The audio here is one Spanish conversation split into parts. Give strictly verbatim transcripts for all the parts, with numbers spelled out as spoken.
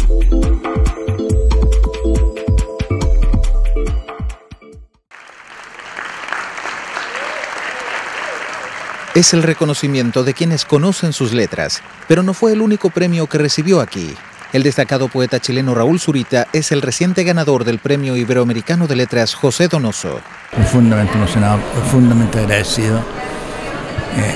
Es el reconocimiento de quienes conocen sus letras, pero no fue el único premio que recibió aquí. El destacado poeta chileno Raúl Zurita es el reciente ganador del Premio Iberoamericano de Letras José Donoso. Profundamente emocionado, profundamente agradecido. Eh,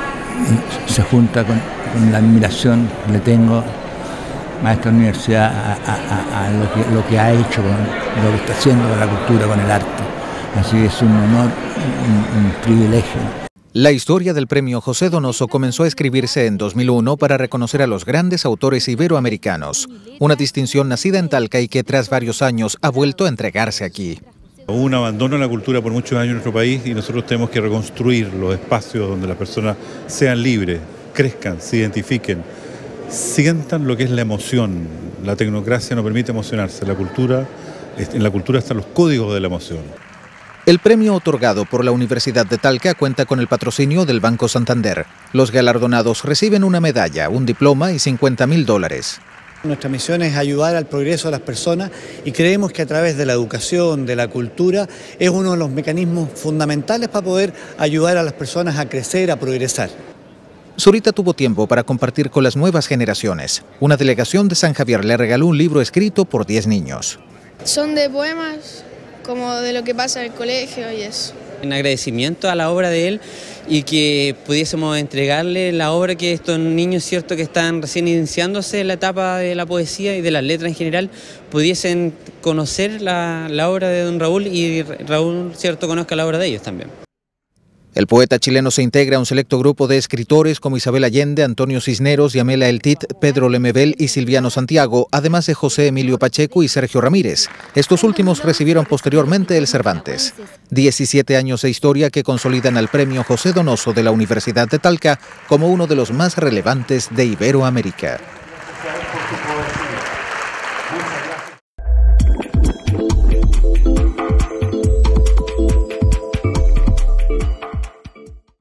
se junta con, con la admiración que le tengo a esta universidad, a, a, a lo, que, lo que ha hecho, con lo que está haciendo con la cultura, con el arte. Así que es un honor, un, un privilegio. La historia del Premio José Donoso comenzó a escribirse en dos mil uno para reconocer a los grandes autores iberoamericanos, una distinción nacida en Talca y que tras varios años ha vuelto a entregarse aquí. Hubo un abandono de la cultura por muchos años en nuestro país y nosotros tenemos que reconstruir los espacios donde las personas sean libres, crezcan, se identifiquen, sientan lo que es la emoción. La tecnocracia no permite emocionarse, la cultura, en la cultura están los códigos de la emoción. El premio otorgado por la Universidad de Talca cuenta con el patrocinio del Banco Santander. Los galardonados reciben una medalla, un diploma y cincuenta mil dólares. Nuestra misión es ayudar al progreso de las personas y creemos que a través de la educación, de la cultura, es uno de los mecanismos fundamentales para poder ayudar a las personas a crecer, a progresar. Zurita tuvo tiempo para compartir con las nuevas generaciones. Una delegación de San Javier le regaló un libro escrito por diez niños. Son de poemas, como de lo que pasa en el colegio y eso. En agradecimiento a la obra de él y que pudiésemos entregarle la obra que estos niños, cierto, que están recién iniciándose en la etapa de la poesía y de las letras en general, pudiesen conocer la, la obra de don Raúl y Raúl, cierto, conozca la obra de ellos también. El poeta chileno se integra a un selecto grupo de escritores como Isabel Allende, Antonio Cisneros, Yamela Eltit, Pedro Lemebel y Silviano Santiago, además de José Emilio Pacheco y Sergio Ramírez. Estos últimos recibieron posteriormente el Cervantes. diecisiete años de historia que consolidan al Premio José Donoso de la Universidad de Talca como uno de los más relevantes de Iberoamérica.